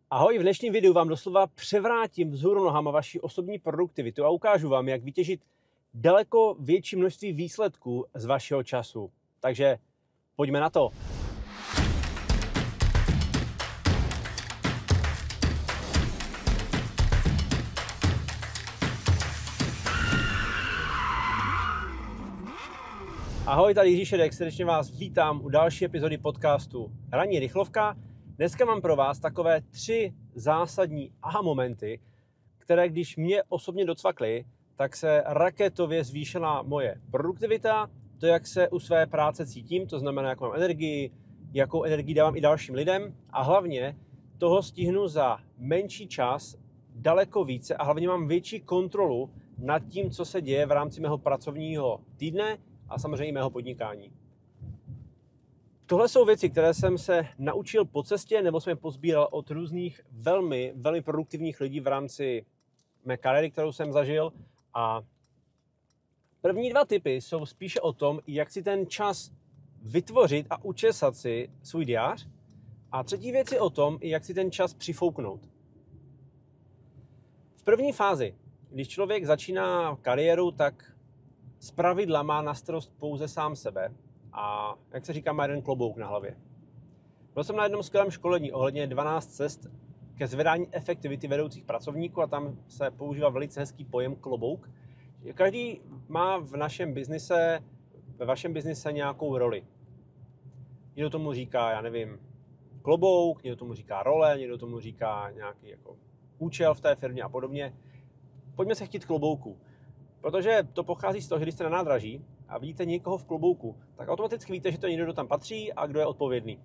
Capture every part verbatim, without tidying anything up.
Ahoj, v dnešním videu vám doslova převrátím vzhůru nohama vaši osobní produktivitu a ukážu vám, jak vytěžit daleko větší množství výsledků z vašeho času. Takže pojďme na to. Ahoj, tady Jiří Šedek, srdečně vás vítám u další epizody podcastu Ranní rychlovka. Dneska mám pro vás takové tři zásadní aha momenty, které když mě osobně docvakly, tak se raketově zvýšila moje produktivita, to, jak se u své práce cítím, to znamená, jak mám energii, jakou energii dávám i dalším lidem a hlavně toho stihnu za menší čas daleko více a hlavně mám větší kontrolu nad tím, co se děje v rámci mého pracovního týdne a samozřejmě mého podnikání. Tohle jsou věci, které jsem se naučil po cestě nebo jsem je pozbíral od různých velmi, velmi produktivních lidí v rámci mé kariéry, kterou jsem zažil. A první dva tipy jsou spíše o tom, jak si ten čas vytvořit a učesat si svůj diář. A třetí věc je o tom, jak si ten čas přifouknout. V první fázi, když člověk začíná kariéru, tak zpravidla má na starost pouze sám sebe a, jak se říká, má jeden klobouk na hlavě. Byl jsem na jednom skvělém školení ohledně dvanáct cest ke zvedání efektivity vedoucích pracovníků a tam se používá velice hezký pojem klobouk. Každý má v našem biznise, ve vašem biznise nějakou roli. Někdo tomu říká, já nevím, klobouk, někdo tomu říká role, někdo tomu říká nějaký jako účel v té firmě a podobně. Pojďme se chtít klobouku. Protože to pochází z toho, že když jste na nádraží a vidíte někoho v klobouku, tak automaticky víte, že to je někdo, kdo tam patří a kdo je odpovědný.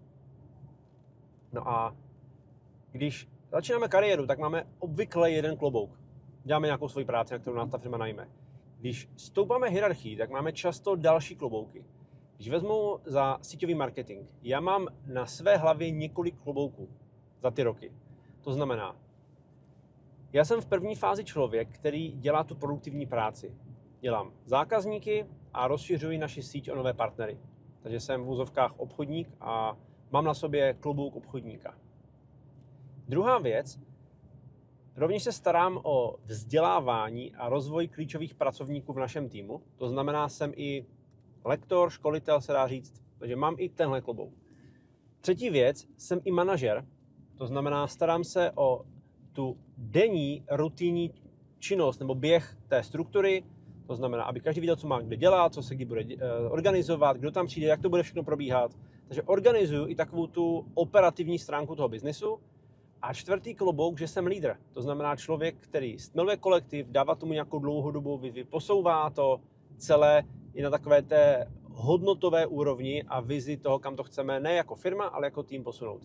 No a když začínáme kariéru, tak máme obvykle jeden klobouk. Děláme nějakou svoji práci, na kterou nás ta firma najme. Když stoupáme hierarchii, tak máme často další klobouky. Když vezmu za síťový marketing, já mám na své hlavě několik klobouků za ty roky. To znamená, já jsem v první fázi člověk, který dělá tu produktivní práci. Dělám zákazníky a rozšiřuji naši síť o nové partnery. Takže jsem v úzovkách obchodník a mám na sobě klobouk obchodníka. Druhá věc, rovněž se starám o vzdělávání a rozvoj klíčových pracovníků v našem týmu. To znamená, jsem i lektor, školitel, se dá říct, takže mám i tenhle klobouk. Třetí věc, jsem i manažer, to znamená, starám se o tu denní rutinní činnost nebo běh té struktury, to znamená, aby každý viděl, co má kde dělat, co se kdy bude organizovat, kdo tam přijde, jak to bude všechno probíhat. Takže organizuju i takovou tu operativní stránku toho biznesu. A čtvrtý klobouk, že jsem lídr. To znamená člověk, který miluje kolektiv, dává tomu nějakou dlouhodobou vizi, posouvá to celé i na takové té hodnotové úrovni a vizi toho, kam to chceme, ne jako firma, ale jako tým posunout.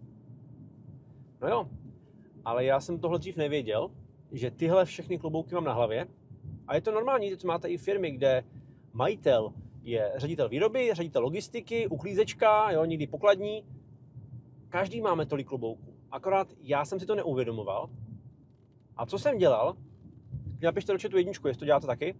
No jo, ale já jsem tohle dřív nevěděl, že tyhle všechny klobouky mám na hlavě. A je to normální, že máte i firmy, kde majitel je ředitel výroby, ředitel logistiky, uklízečka, jo, někdy pokladní. Každý máme tolik klobouků. Akorát já jsem si to neuvědomoval. A co jsem dělal? Napište do chatu jedničku, jestli to děláte taky.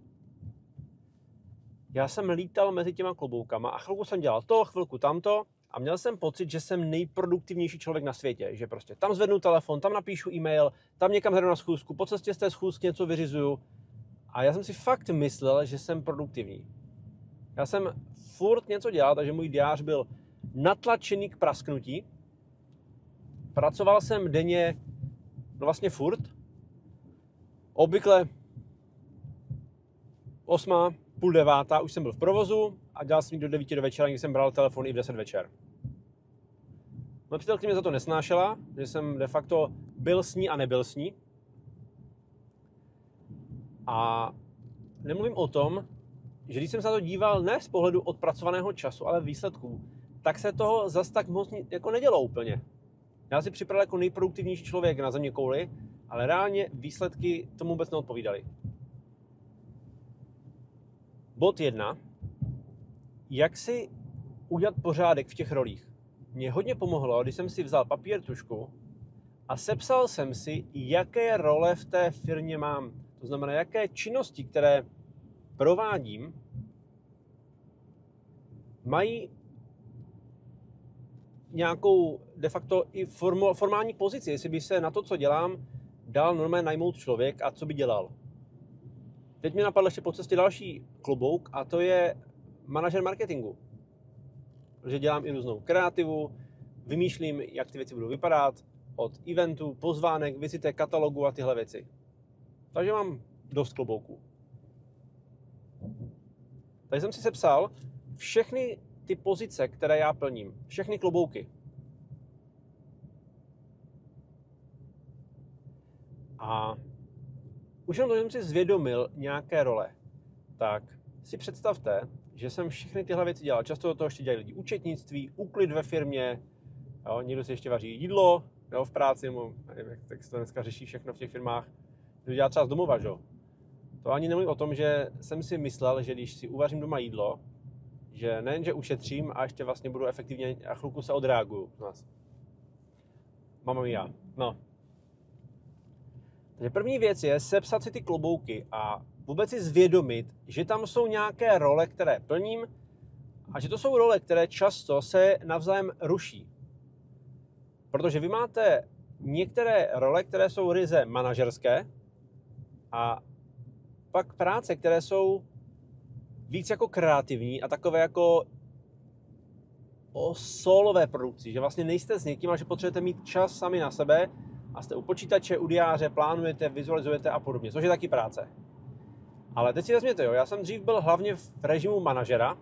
Já jsem lítal mezi těma kloboukama a chvilku jsem dělal to, chvilku tamto. A měl jsem pocit, že jsem nejproduktivnější člověk na světě, že prostě tam zvednu telefon, tam napíšu e-mail, tam někam jdu na schůzku, po cestě z té schůzky něco vyřizuju. A já jsem si fakt myslel, že jsem produktivní. Já jsem furt něco dělal, takže můj diář byl natlačený k prasknutí. Pracoval jsem denně, no vlastně furt. Obvykle osmá, půl devátá, už jsem byl v provozu a dělal jsem do devíti do večera, když jsem bral telefon i v deset večer. Moje přítelkyně mě za to nesnášela, že jsem de facto byl s ní a nebyl s ní. A nemluvím o tom, že když jsem se na to díval ne z pohledu odpracovaného času, ale výsledků, tak se toho zas tak moc jako nedělo úplně. Já si připadal jako nejproduktivnější člověk na země kouli, ale reálně výsledky tomu vůbec neodpovídaly. Bod jedna. Jak si udělat pořádek v těch rolích? Mně hodně pomohlo, když jsem si vzal papír, tužku a sepsal jsem si, jaké role v té firmě mám. To znamená, jaké činnosti, které provádím, mají nějakou de facto i formu, formální pozici, jestli by se na to, co dělám, dal normálně najmout člověk a co by dělal. Teď mi napadl ještě po cestě další klobouk a to je manažer marketingu. Protože dělám i různou kreativu, vymýšlím, jak ty věci budou vypadat, od eventů, pozvánek, vizitek, katalogu a tyhle věci. Takže mám dost klobouků. Takže jsem si sepsal všechny ty pozice, které já plním. Všechny klobouky. A už jenom to, že jsem si zvědomil nějaké role, tak si představte, že jsem všechny tyhle věci dělal. Často do toho ještě dělají lidi účetnictví, úklid ve firmě, jo, někdo si ještě vaří jídlo, jo, v práci, nebo nevím, jak se to dneska řeší všechno v těch firmách. Kdo dělá třeba z domova, že? To ani nemluvím o tom, že jsem si myslel, že když si uvařím doma jídlo, že nejen, že ušetřím a ještě vlastně budu efektivně a chvilku se odreaguju. Mamma mia. No. Takže první věc je sepsat si ty klobouky a vůbec si zvědomit, že tam jsou nějaké role, které plním a že to jsou role, které často se navzájem ruší. Protože vy máte některé role, které jsou ryze manažerské a pak práce, které jsou víc jako kreativní a takové jako o solové produkci, že vlastně nejste s někým, ale že potřebujete mít čas sami na sebe a jste u počítače, u diáře, plánujete, vizualizujete a podobně, což je taky práce. Ale teď si vezměte, jo, já jsem dřív byl hlavně v režimu manažera,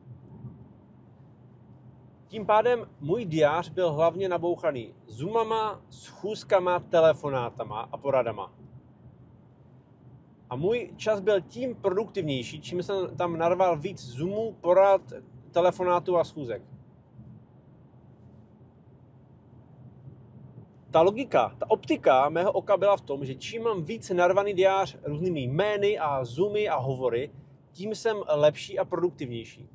tím pádem můj diář byl hlavně nabouchaný zoomama, schůzkama, telefonátama a poradama. A můj čas byl tím produktivnější, čím jsem tam narval víc zoomů, porad, telefonátů a schůzek. Ta logika, ta optika mého oka byla v tom, že čím mám víc narvaný diář různými jmény a zoomy a hovory, tím jsem lepší a produktivnější.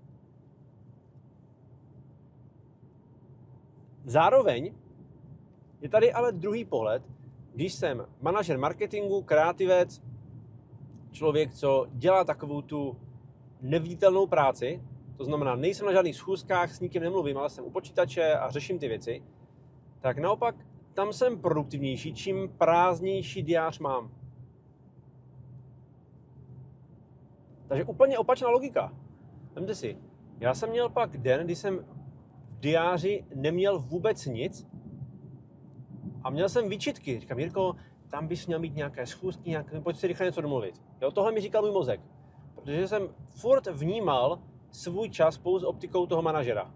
Zároveň je tady ale druhý pohled, když jsem manažer marketingu, kreativec, člověk, co dělá takovou tu neviditelnou práci, to znamená, nejsem na žádných schůzkách, s nikým nemluvím, ale jsem u počítače a řeším ty věci, tak naopak tam jsem produktivnější, čím prázdnější diář mám. Takže úplně opačná logika. Vemte si, já jsem měl pak den, kdy jsem v diáři neměl vůbec nic a měl jsem výčitky. Říkám, Jirko, tam bys měl mít nějaké schůzky, nějaké, pojď si rychle něco domluvit. Jo, tohle mi říkal můj mozek, protože jsem furt vnímal svůj čas pouze optikou toho manažera.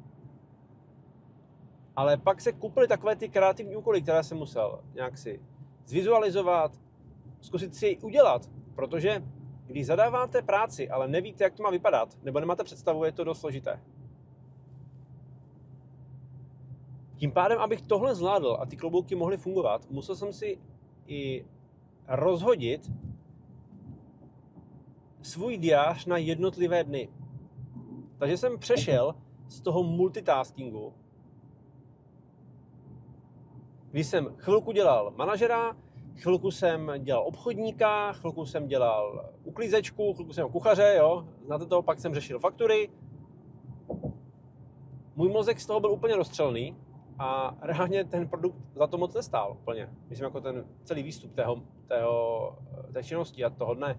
Ale pak se kupily takové ty kreativní úkoly, které jsem musel nějak si zvizualizovat, zkusit si je udělat, protože když zadáváte práci, ale nevíte, jak to má vypadat, nebo nemáte představu, je to dost složité. Tím pádem, abych tohle zvládl a ty klobouky mohly fungovat, musel jsem si i rozhodit svůj diář na jednotlivé dny. Takže jsem přešel z toho multitaskingu, kdy jsem chvilku dělal manažera, chvilku jsem dělal obchodníka, chvilku jsem dělal uklízečku, chvilku jsem kuchaře, jo, znáte to, pak jsem řešil faktury. Můj mozek z toho byl úplně rozstřelný a reálně ten produkt za to moc nestál úplně. Myslím jako ten celý výstup tého, tého, té činnosti a toho dne.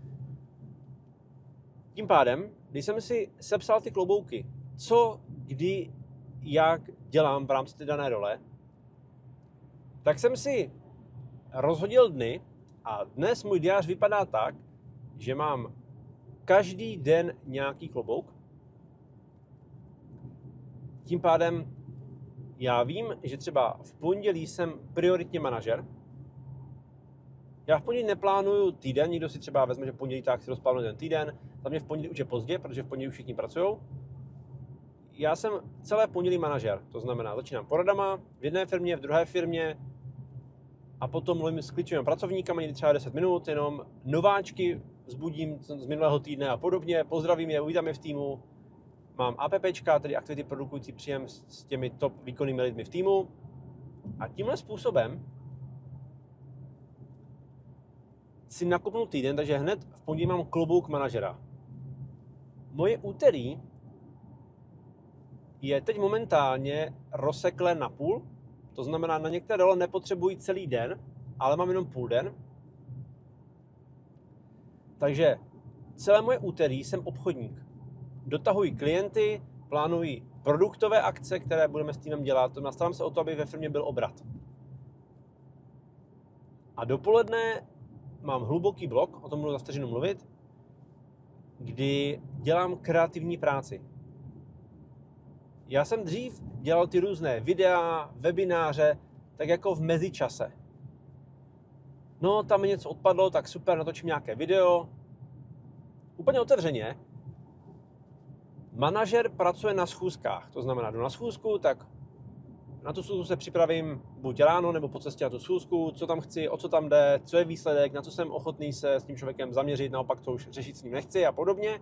Tím pádem, když jsem si sepsal ty klobouky, co, kdy, jak dělám v rámci té dané role, tak jsem si rozhodil dny a dnes můj diář vypadá tak, že mám každý den nějaký klobouk. Tím pádem já vím, že třeba v pondělí jsem prioritně manažer. Já v pondělí neplánuju týden, někdo si třeba vezme, že v pondělí tak si rozplánuje ten týden. Za mě v pondělí už je pozdě, protože v pondělí všichni pracují. Já jsem celé pondělí manažer, to znamená, začínám poradama v jedné firmě, v druhé firmě a potom mluvím s klíčovými pracovníkami, někdy třeba deset minut, jenom nováčky vzbudím z minulého týdne a podobně, pozdravím je, uvítám je v týmu. Mám APPčka, tedy aktivity produkující příjem s těmi top výkonnými lidmi v týmu a tímhle způsobem si nakopnu týden, takže hned v pondělí mám klobouk manažera. Moje úterý je teď momentálně rozsekle na půl. To znamená, na některé role nepotřebují celý den, ale mám jenom půl den. Takže celé moje úterý jsem obchodník. Dotahuji klienty, plánuji produktové akce, které budeme s týmem dělat. Nastavím se o to, aby ve firmě byl obrat. A dopoledne mám hluboký blok, o tom budu za vteřinu mluvit, kdy dělám kreativní práci. Já jsem dřív dělal ty různé videa, webináře, tak jako v mezičase. No, tam mi něco odpadlo, tak super, natočím nějaké video. Úplně otevřeně. Manažer pracuje na schůzkách, to znamená, jdu na schůzku, tak na tu schůzku se připravím buď ráno nebo po cestě na tu schůzku, co tam chci, o co tam jde, co je výsledek, na co jsem ochotný se s tím člověkem zaměřit, naopak co už řešit s ním nechci a podobně.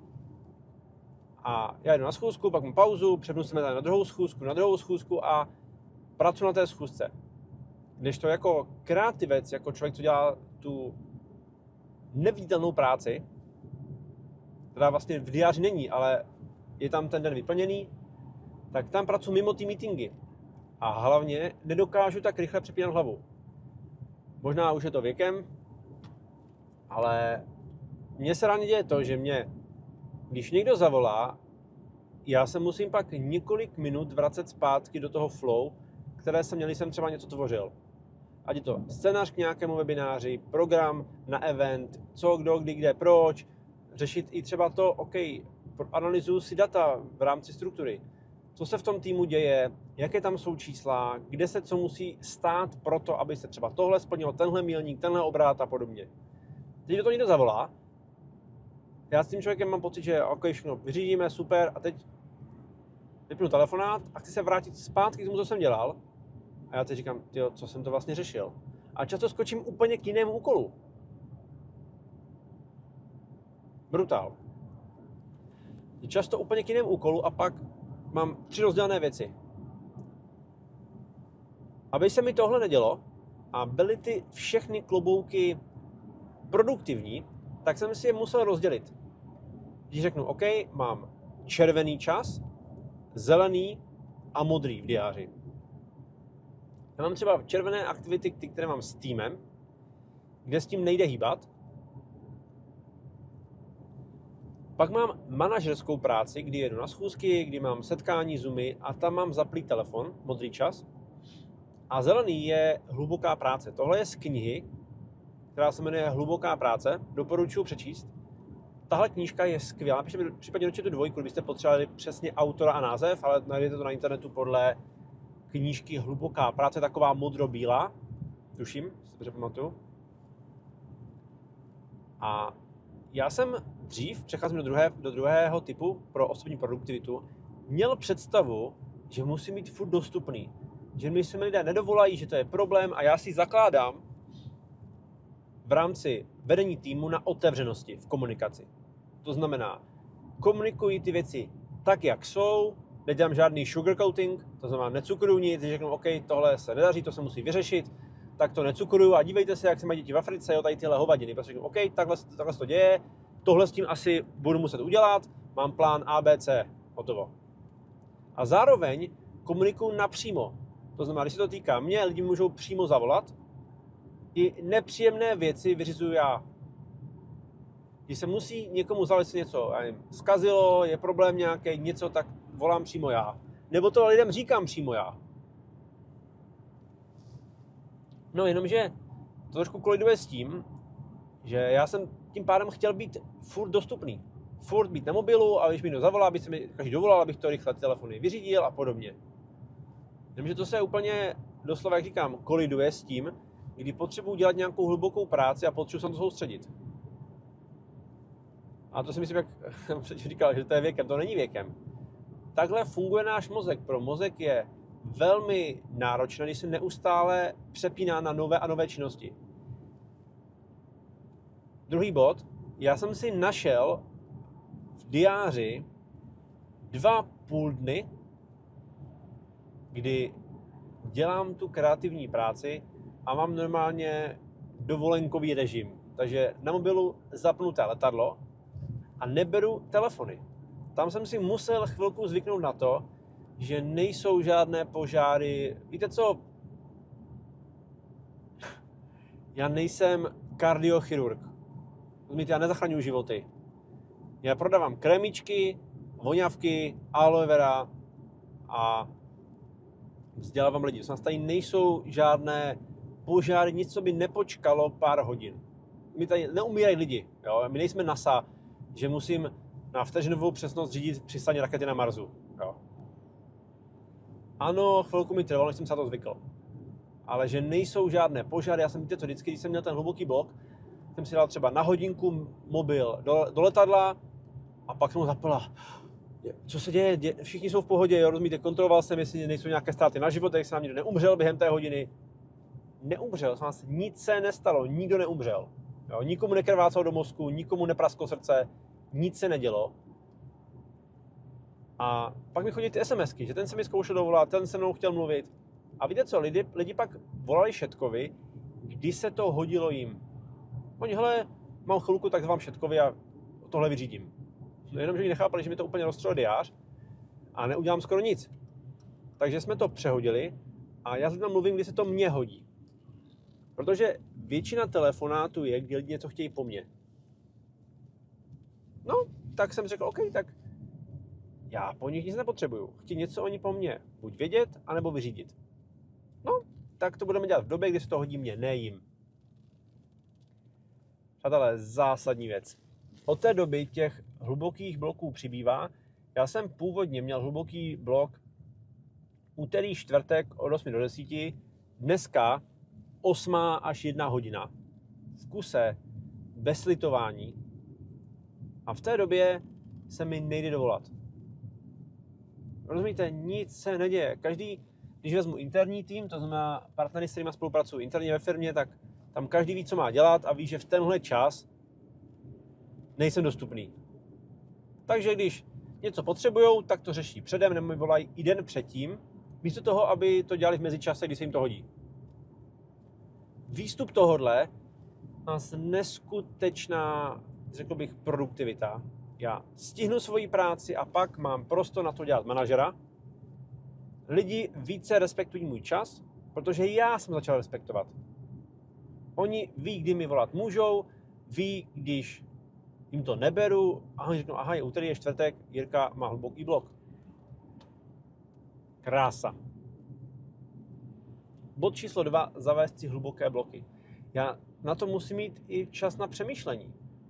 A já jdu na schůzku, pak mám pauzu, přepnu se na druhou schůzku, na druhou schůzku a pracuji na té schůzce. Když to jako kreativec, jako člověk, co dělá tu neviditelnou práci, která vlastně v diáři není, ale je tam ten den vyplněný, tak tam pracuji mimo ty meetingy. A hlavně nedokážu tak rychle přepínat hlavu. Možná už je to věkem, ale mně se ráně děje to, že mě, když někdo zavolá, já se musím pak několik minut vracet zpátky do toho flow, které jsem měl, když jsem třeba něco tvořil. Ať je to scénář k nějakému webináři, program na event, co, kdo, kdy, kde, proč, řešit i třeba to, OK, analyzuju si data v rámci struktury, co se v tom týmu děje, jaké tam jsou čísla, kde se co musí stát pro to, aby se třeba tohle splnilo, tenhle milník, tenhle obrat a podobně. Teď do toho někdo zavolá, já s tím člověkem mám pocit, že OK, všechno vyřídíme, super, a teď vypnu telefonát a chci se vrátit zpátky k tomu, co jsem dělal. A já teď říkám, tyjo, co jsem to vlastně řešil. A často skočím úplně k jinému úkolu. Brutál. Často úplně k jinému úkolu a pak mám tři rozdělené věci. Aby se mi tohle nedělo a byly ty všechny klobouky produktivní, tak jsem si je musel rozdělit. Když řeknu, OK, mám červený čas, zelený a modrý v diáři. Já mám třeba červené aktivity, které mám s týmem, kde s tím nejde hýbat. Pak mám manažerskou práci, kdy jedu na schůzky, kdy mám setkání, zoomy a tam mám zaplý telefon, modrý čas. A zelený je hluboká práce. Tohle je z knihy, která se jmenuje Hluboká práce. Doporučuji přečíst. Tahle knížka je skvělá. Píšte případně určitě tu dvojku, kdybyste potřebovali přesně autora a název, ale najdete to na internetu podle knížky Hluboká práce, taková modro-bílá. Tuším, si dobře pamatuju. A já jsem dřív, přecházím do, druhé, do druhého typu pro osobní produktivitu, měl představu, že musí mít furt dostupný. Že mi se lidé nedovolají, že to je problém a já si zakládám v rámci vedení týmu na otevřenosti v komunikaci. To znamená, komunikuji ty věci tak, jak jsou, nedělám žádný sugarcoating, to znamená necukruju nic, když řeknu, OK, tohle se nedaří, to se musí vyřešit, tak to necukruju a dívejte se, jak se mají děti v Africe, jo, tady tyhle hovadiny. Prostě řeknu, OK, takhle, takhle se to děje, tohle s tím asi budu muset udělat, mám plán A, B, C, hotovo. A zároveň komunikuju napřímo. To znamená, když se to týká mě, lidi můžou přímo zavolat, i nepříjemné věci vyřizuju já. Když se musí někomu zavolat, si něco já nevím, zkazilo, je problém nějaký, něco, tak volám přímo já. Nebo to lidem říkám přímo já. No jenomže to trošku koliduje s tím, že já jsem tím pádem chtěl být furt dostupný. Furt být na mobilu a když mi někdo zavolá, aby se mi každý dovolal, abych to rychle telefony vyřídil a podobně. Jenomže to se úplně doslova, jak říkám, koliduje s tím, kdy potřebuji dělat nějakou hlubokou práci a potřebuji se na to soustředit. A to si myslím, jak jsem říkal, že to je věkem, to není věkem. Takhle funguje náš mozek. Pro mozek je velmi náročné, když se neustále přepíná na nové a nové činnosti. Druhý bod. Já jsem si našel v diáři dva půl dny, kdy dělám tu kreativní práci a mám normálně dovolenkový režim. Takže na mobilu zapnuté letadlo a neberu telefony. Tam jsem si musel chvilku zvyknout na to, že nejsou žádné požáry. Víte co? Já nejsem kardiochirurg. Rozumíte, já nezachraňuji životy. Já prodávám krémičky, voňavky, aloe vera a vzdělávám lidi. To tady nejsou žádné požáry, nic, co by nepočkalo pár hodin. My tady neumírají lidi. Jo? My nejsme NASA, že musím na vteřinovou přesnost řídit přistání rakety na Marsu. Jo? Ano, chvilku mi trvalo, než jsem se na to zvykl. Ale že nejsou žádné požáry. Já jsem, víte co, vždycky, když jsem měl ten hluboký blok, jsem si dal třeba na hodinku mobil do, do letadla a pak jsem ho zapala. Co se děje? Dě, všichni jsou v pohodě, jo, rozumíte? Kontroloval jsem, jestli nejsou nějaké ztráty na životech, jestli nám někdo neumřel během té hodiny. Neumřel, se nic se nestalo, nikdo neumřel. Jo, nikomu nekrvácelo do mozku, nikomu neprasklo srdce, nic se nedělo. A pak mi chodí ty SMSky, že ten se mi zkoušel dovolat, ten se mnou chtěl mluvit. A víte co, lidi, lidi pak volali Šetkovi, kdy se to hodilo jim. Oni, hele, mám chvilku, tak vám Šetkovi a tohle vyřídím. No jenom, že ji nechápali, že mi to úplně rozstřelil diář a neudělám skoro nic. Takže jsme to přehodili a já s lidem mluvím, kdy se to mně hodí. Protože většina telefonátů je, kdy lidi něco chtějí po mně. No, tak jsem řekl, OK, tak já po nich nic nepotřebuju. Chtějí něco oni po mně buď vědět, anebo vyřídit. No, tak to budeme dělat v době, kdy se to hodí mně, ne jim. Přátelé, zásadní věc. Od té doby těch hlubokých bloků přibývá. Já jsem původně měl hluboký blok úterý, čtvrtek od osmi do deseti. Dneska osmá až jedna hodina. V kuse, bez slitování. A v té době se mi nejde dovolat. Rozumíte, nic se neděje. Každý, když vezmu interní tým, to znamená partnery, s kterými spolupracuji interně ve firmě, tak tam každý ví, co má dělat a ví, že v tenhle čas nejsem dostupný. Takže když něco potřebujou, tak to řeší předem, nebo mi volají i den předtím, místo toho, aby to dělali v mezičase, kdy se jim to hodí. Výstup tohodle nás neskutečná, řekl bych, produktivita. Já stihnu svoji práci a pak mám prostor na to dělat manažera. Lidi více respektují můj čas, protože já jsem začal respektovat. Oni ví, kdy mi volat můžou, ví, když jim to neberu, a oni řeknou, aha, je úterý, je čtvrtek, Jirka má hluboký blok. Krása. Bod číslo dva, zavést si hluboké bloky. Já na to musím mít i čas na přemýšlení.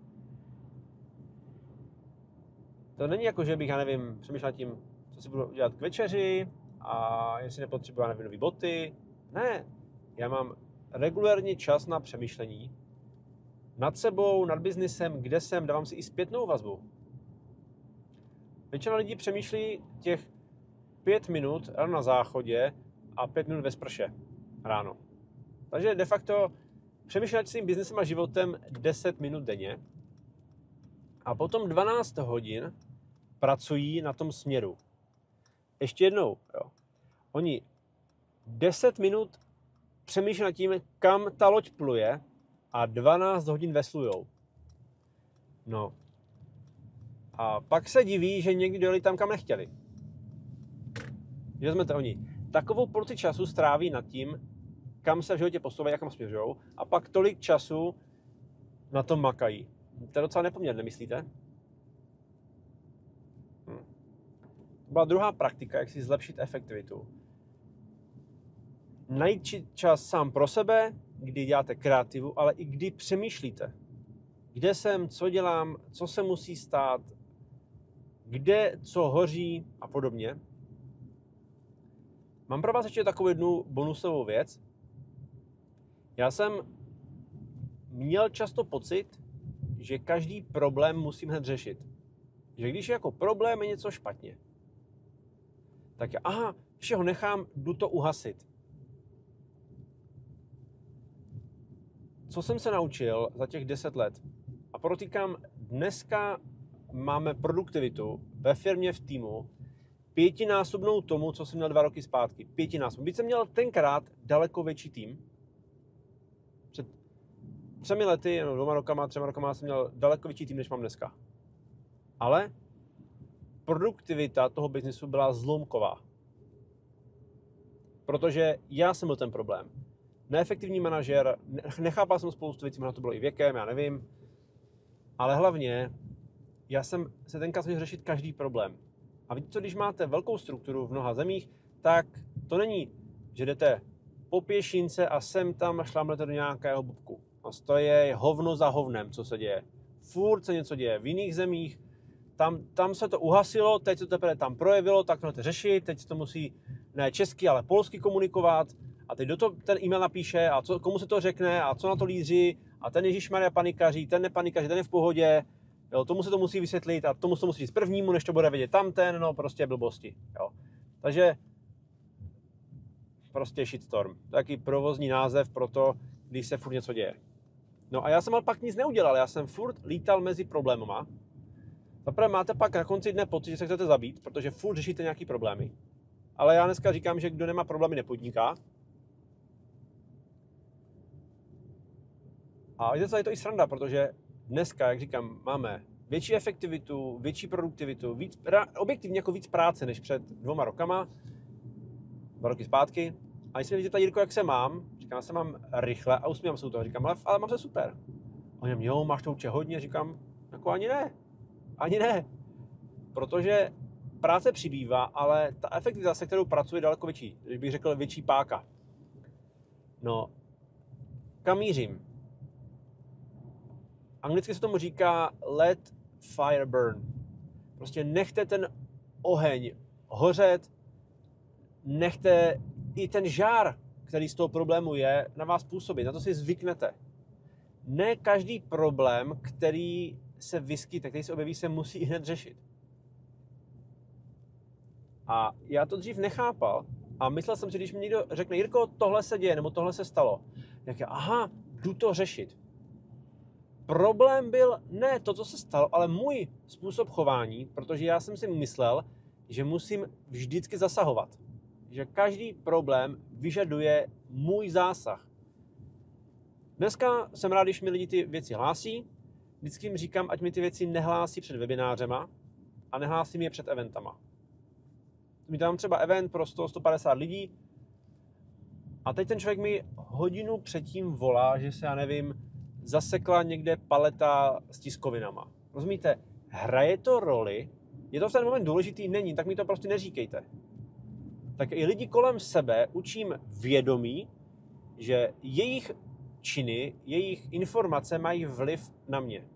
To není jako, že bych, já nevím, přemýšlel tím, co si budu dělat k večeři a jestli nepotřebuji, já nevím, nový boty. Ne, já mám regulérně čas na přemýšlení nad sebou, nad biznisem, kde jsem, dávám si i zpětnou vazbu. Většina lidí přemýšlí těch pět minut ráno na záchodě a pět minut ve sprše ráno. Takže de facto přemýšlí nad svým biznesem a životem deset minut denně a potom dvanáct hodin pracují na tom směru. Ještě jednou, jo. Oni deset minut přemýšlí nad tím, kam ta loď pluje a dvanáct hodin veslujou. No. A pak se diví, že někdy dojeli tam, kam nechtěli. Vezmete oni. Takovou porci času stráví nad tím, kam se v životě posouvají a kam směřují, a pak tolik času na tom makají. To je docela nepoměrné, nemyslíte? Hm. To byla druhá praktika, jak si zlepšit efektivitu. Najít čas sám pro sebe, kdy děláte kreativu, ale i kdy přemýšlíte. Kde jsem, co dělám, co se musí stát, kde co hoří a podobně. Mám pro vás ještě takovou jednu bonusovou věc. Já jsem měl často pocit, že každý problém musím hned řešit. Že když je jako problém je něco špatně, tak já, aha, když ho nechám, jdu to uhasit. Co jsem se naučil za těch deset let? A podotýkám, dneska máme produktivitu ve firmě, v týmu, pětinásobnou tomu, co jsem měl dva roky zpátky. Pětinásobnou. Byť jsem měl tenkrát daleko větší tým. Před třemi lety, no dvěma rokama, třema rokama jsem měl daleko větší tým, než mám dneska. Ale produktivita toho biznesu byla zlomková. Protože já jsem byl ten problém. Neefektivní manažer, nechápal jsem spoustu věcí, možná to bylo i věkem, já nevím. Ale hlavně, já jsem se tenkrát snažil řešit každý problém. A víte co, když máte velkou strukturu v mnoha zemích, tak to není, že jdete po pěšince a sem tam šlámlete do nějakého bubku. No to je hovno za hovnem, co se děje. Furt se něco děje. V jiných zemích, tam, tam se to uhasilo, teď se to teprve tam projevilo, tak to řešit, teď se to musí ne česky, ale polsky komunikovat. A teď do toho ten e-mail napíše a co, komu se to řekne a co na to lídři a ten ježišmarja panikaří, ten nepanikaří, ten je v pohodě, jo, tomu se to musí vysvětlit a tomu se to musí říct prvnímu, než to bude vědět tamten, no prostě blbosti. Jo. Takže prostě shitstorm. Taky provozní název pro to, když se furt něco děje. No a já jsem ale pak nic neudělal, já jsem furt lítal mezi problémama. Zaprvé máte pak na konci dne pocit, že se chcete zabít, protože furt řešíte nějaký problémy. Ale já dneska říkám, že kdo nemá problémy, nepodniká. A víte co, je to i sranda, protože dneska, jak říkám, máme větší efektivitu, větší produktivitu, víc, objektivně jako víc práce než před dvoma rokama, dva roky zpátky. A když se mě zeptá Jirko, jak se mám, říkám, já se mám rychle a usmívám se u toho, říkám, ale, ale mám se super. A on jo, máš to určitě hodně, říkám, jako ani ne, ani ne. Protože práce přibývá, ale ta efektivita, se kterou pracuji, je daleko větší, když bych řekl větší páka. No, kam mířím? Anglicky se tomu říká let fire burn. Prostě nechte ten oheň hořet, nechte i ten žár, který z toho problému je, na vás působit. Na to si zvyknete. Ne každý problém, který se vyskytne, který se objeví, se musí hned řešit. A já to dřív nechápal a myslel jsem si, když mi někdo řekne, Jirko, tohle se děje, nebo tohle se stalo, jak já, aha, jdu to řešit. Problém byl ne to, co se stalo, ale můj způsob chování, protože já jsem si myslel, že musím vždycky zasahovat. Že každý problém vyžaduje můj zásah. Dneska jsem rád, když mi lidi ty věci hlásí. Vždycky jim říkám, ať mi ty věci nehlásí před webinářema a nehlásí mi je před eventama. Mi tam třeba event pro sto až sto padesát lidí a teď ten člověk mi hodinu předtím volá, že se, já nevím, zasekla někde paleta s tiskovinama. Rozumíte? Hraje to roli, je to v ten moment důležitý, není, tak mi to prostě neříkejte. Tak i lidi kolem sebe učím vědomí, že jejich činy, jejich informace mají vliv na mě.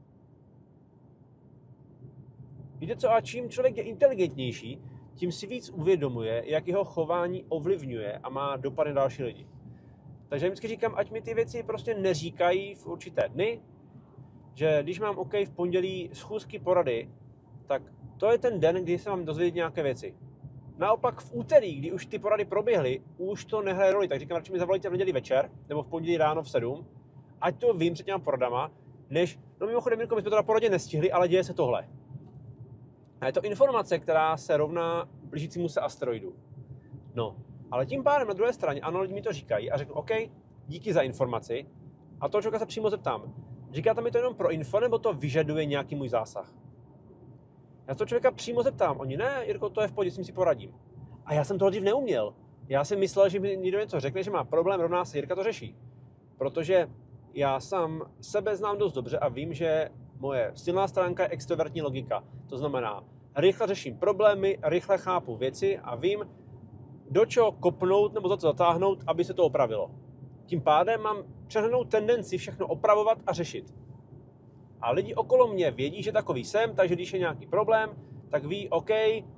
Víte co, a čím člověk je inteligentnější, tím si víc uvědomuje, jak jeho chování ovlivňuje a má dopady na další lidi. Takže vždycky říkám, ať mi ty věci prostě neříkají v určité dny, že když mám OK v pondělí schůzky porady, tak to je ten den, kdy se mám dozvědět nějaké věci. Naopak v úterý, kdy už ty porady proběhly, už to nehraje roli. Tak říkám, radši mi zavolejte v neděli večer, nebo v pondělí ráno v sedm, ať to vím před těma poradama, než, no mimochodem, Mirko, my jsme to na poradě nestihli, ale děje se tohle. A je to informace, která se rovná blížícímu se asteroidu. No, ale tím pádem na druhé straně, ano, lidi mi to říkají a řeknu, OK, díky za informaci. A toho člověka se přímo zeptám, říkáte mi to jenom pro info, nebo to vyžaduje nějaký můj zásah? Já toho člověka přímo zeptám, oni ne, Jirko, to je v pohodě, s tím si poradím. A já jsem to dřív neuměl. Já jsem myslel, že mi někdo něco řekne, že má problém, rovná se, Jirka to řeší. Protože já sám sebe znám dost dobře a vím, že moje silná stránka je extrovertní logika. To znamená, rychle řeším problémy, rychle chápu věci a vím, do čeho kopnout nebo za co zatáhnout, aby se to opravilo. Tím pádem mám přehnanou tendenci všechno opravovat a řešit. A lidi okolo mě vědí, že takový jsem, takže když je nějaký problém, tak ví, OK,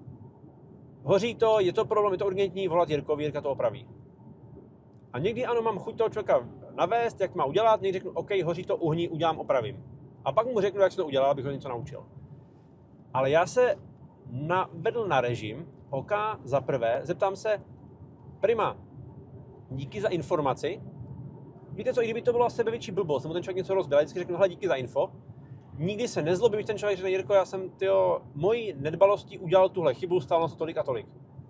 hoří to, je to problém, je to urgentní, volat Jirkovi, Jirka to opraví. A někdy ano, mám chuť toho člověka navést, jak má udělat, někdy řeknu, OK, hoří to, uhni, udělám, opravím. A pak mu řeknu, jak se to udělal, abych ho něco naučil. Ale já se navedl na režim, OK, za prvé, zeptám se, prima, díky za informaci. Víte co, i kdyby to byla sebevětší blbost, nebo ten člověk něco rozbil, vždycky řeknu, hele, díky za info. Nikdy se nezlobím, když ten člověk řekne, Jirko, já jsem tyjo, mojí nedbalostí udělal tuhle chybu, stalo se tolik a tolik.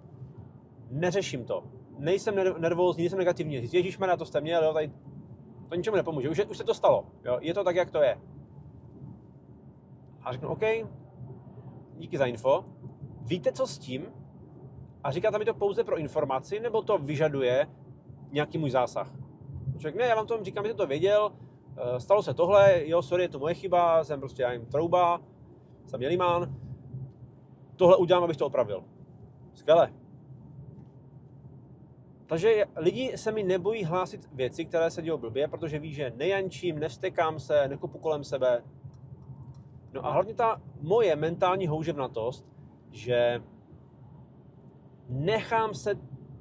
Neřeším to. Nejsem nervózní, nejsem negativní. Ježišmarja, to jste měl, jo, tady to ničemu nepomůže. Už, je, už se to stalo. Jo, je to tak, jak to je. A řeknu, OK, díky za info. Víte, co s tím? A říkáte mi to pouze pro informaci, nebo to vyžaduje nějaký můj zásah? Člověk, ne, já vám to říkám, že to věděl, stalo se tohle, jo, sorry, je to moje chyba, jsem prostě, já jim trouba, jsem jelimán, tohle udělám, abych to opravil. Skvěle. Takže lidi se mi nebojí hlásit věci, které se dějou blbě, protože ví, že nejančím, nevstekám se, nekopu kolem sebe. No a hlavně ta moje mentální houževnatost, že nechám se,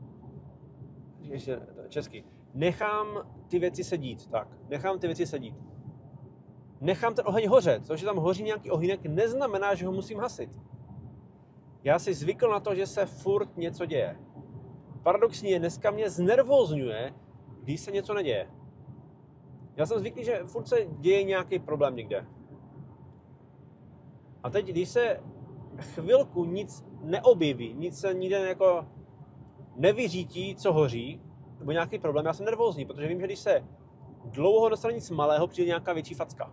ještě česky, nechám ty věci sedít, tak, nechám ty věci sedít. Nechám ten oheň hořet, to, že tam hoří nějaký ohýnek, neznamená, že ho musím hasit. Já si zvykl na to, že se furt něco děje. Paradoxně dneska mě znervózňuje, když se něco neděje. Já jsem zvyklý, že furt se děje nějaký problém někde. A teď, když se chvilku nic neobjeví, nic se nikde jako nevyřítí, co hoří, nebo nějaký problém, já jsem nervózní, protože vím, že když se dlouho dostane nic malého, přijde nějaká větší facka.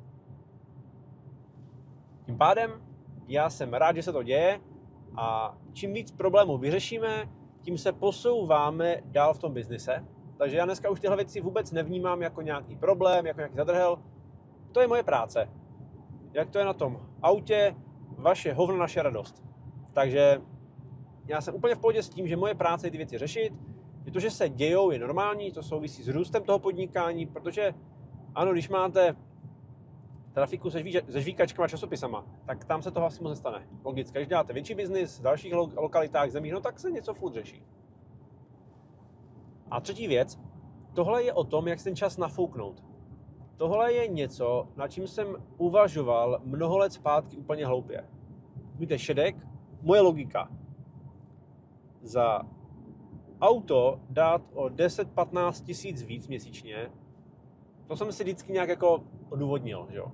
Tím pádem já jsem rád, že se to děje a čím víc problémů vyřešíme, tím se posouváme dál v tom biznise. Takže já dneska už tyhle věci vůbec nevnímám jako nějaký problém, jako nějaký zadrhel. To je moje práce. Jak to je na tom autě, vaše hovno, naše radost. Takže já jsem úplně v pohodě s tím, že moje práce je ty věci řešit. Je to, že se dějou, je normální, to souvisí s růstem toho podnikání, protože ano, když máte trafiku se, žví, se žvíkačkama časopisama, tak tam se toho asi moc nestane. Logicky, když děláte větší biznis v dalších lo- lokalitách, zemích, no tak se něco furt řeší. A třetí věc, tohle je o tom, jak si ten čas nafouknout. Tohle je něco, nad čím jsem uvažoval mnoho let zpátky úplně hloupě. Víte, šedek, moje logika. Za auto dát o deset patnáct tisíc víc měsíčně, to jsem si vždycky nějak jako odůvodnil, že jo.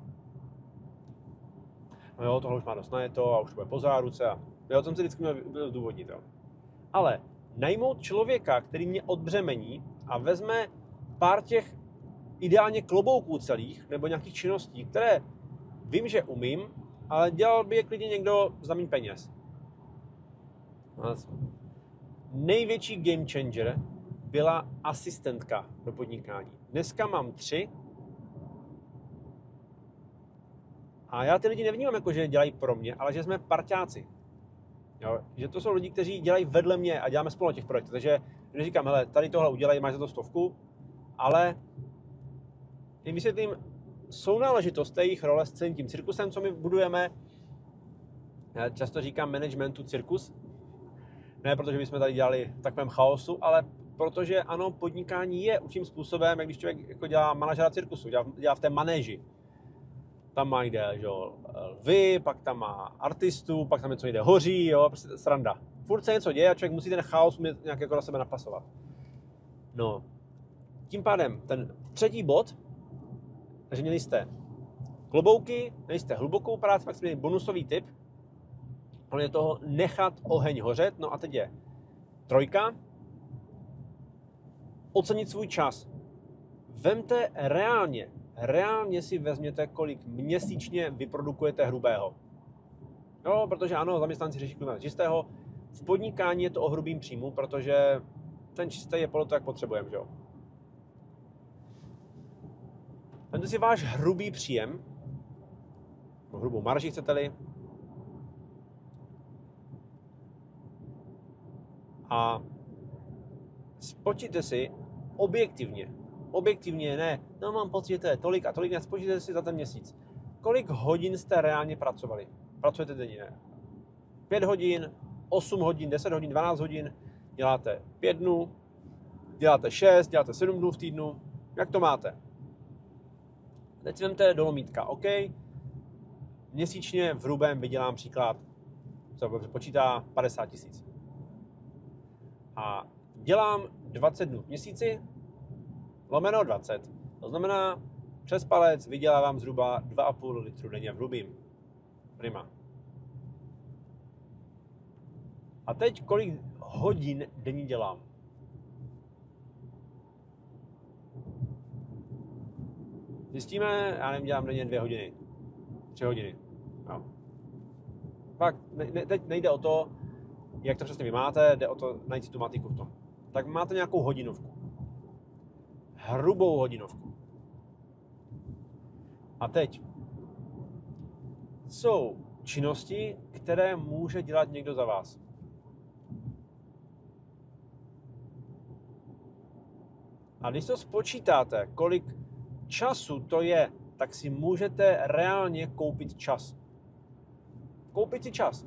No jo, tohle už má dost najeto a už bude po záruce a jo, to jsem si vždycky měl odůvodnit, jo. Ale najmout člověka, který mě odbřemení a vezme pár těch ideálně klobouků celých nebo nějakých činností, které vím, že umím, ale dělal by je klidně někdo za méně peněz. Největší game changer byla asistentka do podnikání. Dneska mám tři a já ty lidi nevnímám jako, že dělají pro mě, ale že jsme parťáci. Jo? Že to jsou lidi, kteří dělají vedle mě a děláme spolu na těch projektech. Takže když říkám, hele, tady tohle udělají, máš za to stovku, ale jim vysvětlím sounáležitost té jejich role s celým tím cirkusem, co my budujeme. Já často říkám managementu cirkus. Ne protože bychom tady dělali v takovém chaosu, ale protože ano, podnikání je určitým způsobem, jak když člověk jako dělá manažera cirkusu, dělá, dělá v té manéži. Tam má jde, že jo, lvy, pak tam má artistů, pak tam něco jde hoří, jo, prostě sranda. Furt se něco děje a člověk musí ten chaos umět nějak jako na sebe napasovat. No, tím pádem ten třetí bod, takže měli jste klobouky, měli jste hlubokou práci, pak jste měli bonusový tip, ale je toho nechat oheň hořet, no a teď je trojka, ocenit svůj čas. Vemte reálně, reálně si vezměte, kolik měsíčně vyprodukujete hrubého. No, protože ano, zaměstnanci řeší klimat čistého, v podnikání je to o hrubým příjmu, protože ten čistý je podle toho, jak potřebujeme, že jo. Vemte si váš hrubý příjem, hrubou marži chcete-li, a spočíte si objektivně, objektivně ne, no mám pocit, že to je tolik a tolik, ne, spočíte si za ten měsíc, kolik hodin jste reálně pracovali. Pracujete denně pět hodin, osm hodin, deset hodin, dvanáct hodin, děláte pět dnů, děláte šest, děláte sedm dnů v týdnu, jak to máte? Teď si vemte do lomítka, OK, měsíčně v hrubém vydělám příklad, co počítá padesát tisíc. A dělám dvacet dnů v měsíci, lomeno dvacet. To znamená, přes palec vydělávám zhruba dva a půl litru denně v hrubým. Prima. A teď kolik hodin denně dělám? Zjistíme, já nevím, dělám denně dvě hodiny. Tři hodiny. No. Pak ne, ne, teď nejde o to, jak to přesně vy máte, jde o to najít si tu matiku v tom. Tak máte nějakou hodinovku. Hrubou hodinovku. A teď jsou činnosti, které může dělat někdo za vás. A když to spočítáte, kolik času to je, tak si můžete reálně koupit čas. Koupit si čas.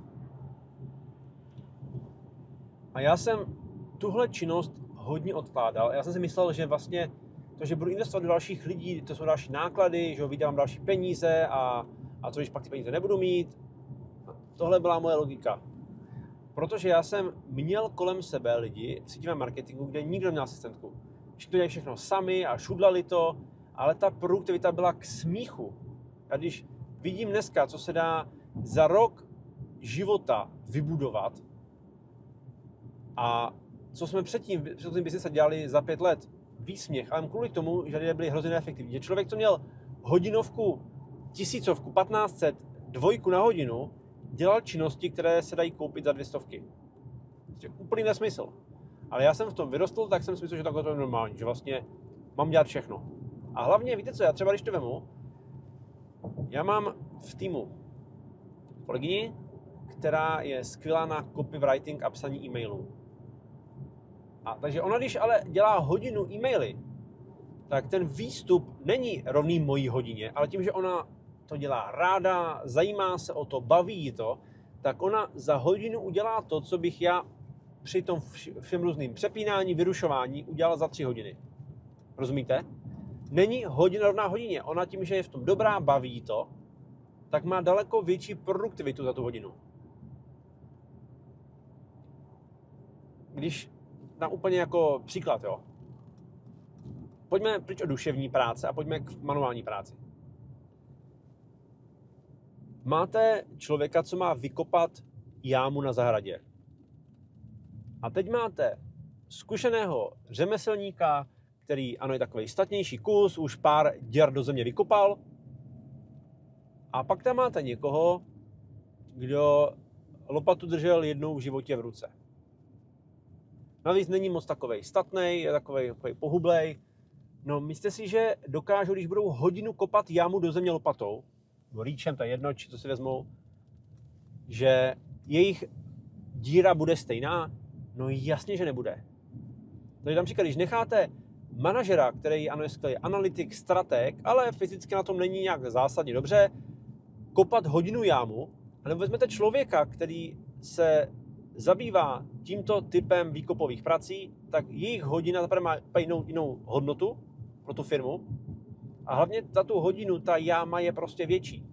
A já jsem tuhle činnost hodně odkládal. Já jsem si myslel, že vlastně to, že budu investovat do dalších lidí, to jsou další náklady, že vydávám další peníze a, a co když pak ty peníze nebudu mít. Tohle byla moje logika. Protože já jsem měl kolem sebe lidi v síťovém marketingu, kde nikdo neměl asistentku. Všichni to dělají všechno sami a šudlali to, ale ta produktivita byla k smíchu. A když vidím dneska, co se dá za rok života vybudovat a co jsme předtím, před tím biznesem dělali za pět let, výsměch, ale kvůli tomu, že lidé byli hrozně neefektivní. Že člověk, co měl hodinovku, tisícovku, patnáct set, dvojku na hodinu, dělal činnosti, které se dají koupit za dvě stovky. Prostě úplný nesmysl. Ale já jsem v tom vyrostl, tak jsem si myslel, že takhle to je normální, že vlastně mám dělat všechno. A hlavně, víte co, já třeba když to vemu, já mám v týmu kolegyni, která je skvělá na copywriting a psaní e-mailů. A takže ona, když ale dělá hodinu e-maily, tak ten výstup není rovný mojí hodině, ale tím, že ona to dělá ráda, zajímá se o to, baví ji to, tak ona za hodinu udělá to, co bych já při tom všem různým přepínání, vyrušování udělal za tři hodiny. Rozumíte? Není hodina rovná hodině. Ona tím, že je v tom dobrá, baví to, tak má daleko větší produktivitu za tu hodinu. Když dám úplně jako příklad, jo. Pojďme pryč od duševní práce a pojďme k manuální práci. Máte člověka, co má vykopat jámu na zahradě. A teď máte zkušeného řemeslníka, který, ano, je takový statnější kus, už pár děr do země vykopal. A pak tam máte někoho, kdo lopatu držel jednou v životě v ruce. Navíc není moc takovej statnej, je takovej, takovej pohublej. No, myslíte si, že dokážou, když budou hodinu kopat jámu do země lopatou, nebo rýčem, to je jedno, či co si vezmou, že jejich díra bude stejná? No jasně, že nebude. Takže tam příklad, když necháte manažera, který ano, je skvělý analytik, strateg, ale fyzicky na tom není nějak zásadně dobře, kopat hodinu jámu, anebo vezmete člověka, který se zabývá tímto typem výkopových prací, tak jejich hodina zaprvé má jinou, jinou hodnotu pro tu firmu a hlavně za tu hodinu ta jáma je prostě větší.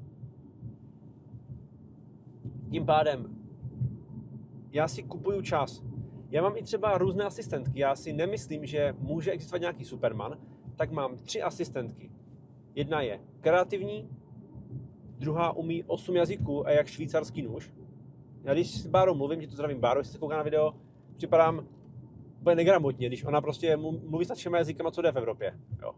Tím pádem já si kupuju čas. Já mám i třeba různé asistentky. Já si nemyslím, že může existovat nějaký superman, tak mám tři asistentky. Jedna je kreativní, druhá umí osm jazyků a jak švýcarský nůž. Já když s Bárou mluvím, že to zdravím Báru, jestli se kouká na video, připadám úplně negramotně, když ona prostě mluví s všema jazykama, co jde v Evropě. Jo.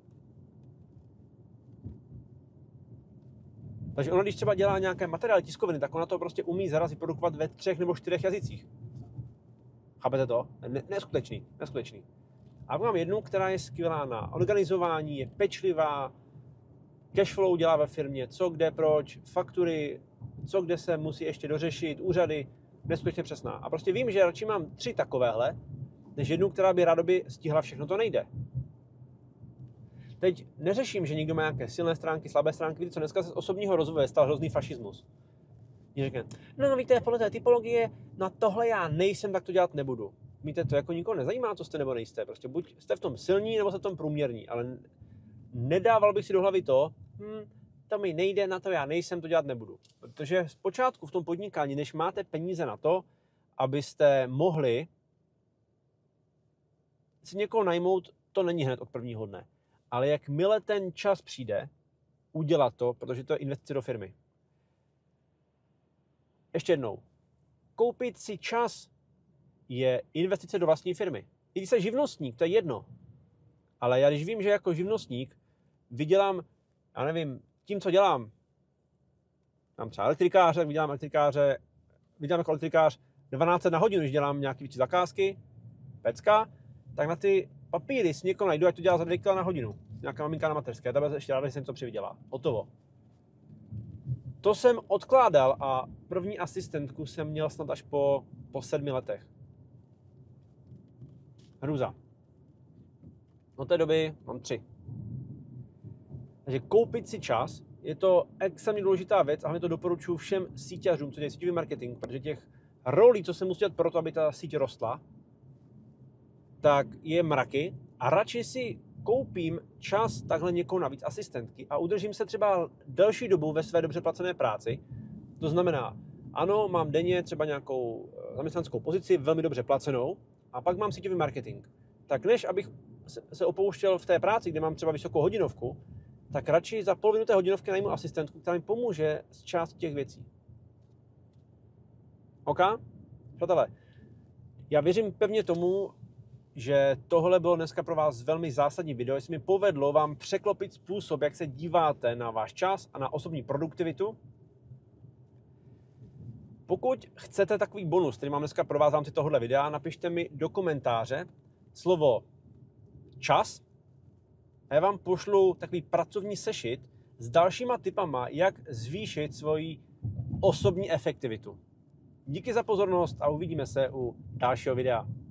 Takže ona, když třeba dělá nějaké materiály, tiskoviny, tak ona to prostě umí zarazit produkovat ve třech nebo čtyřech jazycích. Chápete to? Ne- neskutečný, neskutečný. A mám jednu, která je skvělá na organizování, je pečlivá, cashflow dělá ve firmě, co, kde, proč, faktury, co, kde se musí ještě dořešit, úřady, neskutečně přesná. A prostě vím, že radši mám tři takovéhle, než jednu, která by rádoby stihla všechno, to nejde. Teď neřeším, že někdo má nějaké silné stránky, slabé stránky, víte co, dneska se z osobního rozvoje stal hrozný fašismus. Řekne, no víte, podle té typologie, na tohle já nejsem, tak to dělat nebudu. Víte, to jako nikoho nezajímá, co jste nebo nejste. Prostě buď jste v tom silní, nebo jste v tom průměrní, ale nedával bych si do hlavy to, hm, to mi nejde, na to já nejsem, to dělat nebudu. Protože zpočátku v tom podnikání, než máte peníze na to, abyste mohli si někoho najmout, to není hned od prvního dne. Ale jakmile ten čas přijde, udělat to, protože to je investice do firmy. Ještě jednou. Koupit si čas je investice do vlastní firmy. I když jste živnostník, to je jedno. Ale já když vím, že jako živnostník vydělám, já nevím, tím, co dělám, mám třeba elektrikáře, tak vydělám elektrikáře, vydělám jako elektrikář dvanáct set na hodinu, když dělám nějaké větší zakázky, pecka, tak na ty papíry si někoho najdu, ať to dělá za dvě kila na hodinu. Nějaká maminka na mateřské, ta ještě ráda, že jsem to přivydělá. Hotovo. To jsem odkládal a první asistentku jsem měl snad až po, po sedmi letech. Hruza. Od té doby mám tři. Takže koupit si čas je to extrémně důležitá věc a hlavně to doporučuji všem síťařům, co dělají síťový marketing, protože těch rolí, co se musí dělat pro to, aby ta síť rostla, tak je mraky a radši si koupím čas takhle někoho navíc, asistentky, a udržím se třeba delší dobu ve své dobře placené práci. To znamená, ano, mám denně třeba nějakou zaměstnanskou pozici, velmi dobře placenou, a pak mám síťový marketing. Tak než abych se opouštěl v té práci, kde mám třeba vysokou hodinovku, tak radši za polovinu té hodinovky najmu asistentku, která mi pomůže s částí těch věcí. OK? Přátelé, já věřím pevně tomu, že tohle bylo dneska pro vás velmi zásadní video, jestli mi povedlo vám překlopit způsob, jak se díváte na váš čas a na osobní produktivitu. Pokud chcete takový bonus, který mám dneska pro vás v rámci tohohle videa, napište mi do komentáře slovo čas a já vám pošlu takový pracovní sešit s dalšíma tipama, jak zvýšit svoji osobní efektivitu. Díky za pozornost a uvidíme se u dalšího videa.